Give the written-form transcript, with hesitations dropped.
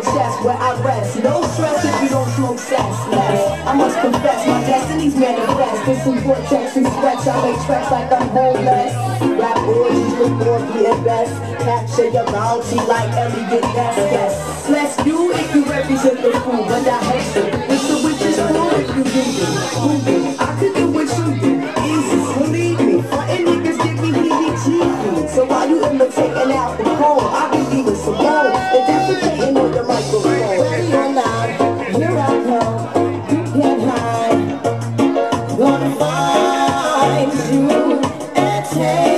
knowledge, that's where I rest. No stress if you don't smoke sex less. I must confess, my destiny's manifest. In some vortex and sweats, I make tracks like I'm homeless. Rap orgies before being best. Capture your bounty like Elliot Ness. Yes, bless you if you represent the fool, but I hate you. It's the witch's fool if you do it. I could do what you do. Easy, believe me. Frontin' niggas give me heebie-jeebies. So while you imitating out the phone, I be leaving some more and defecating on the microphone. Ready or not, here I come. You can't hide. Gonna find you and take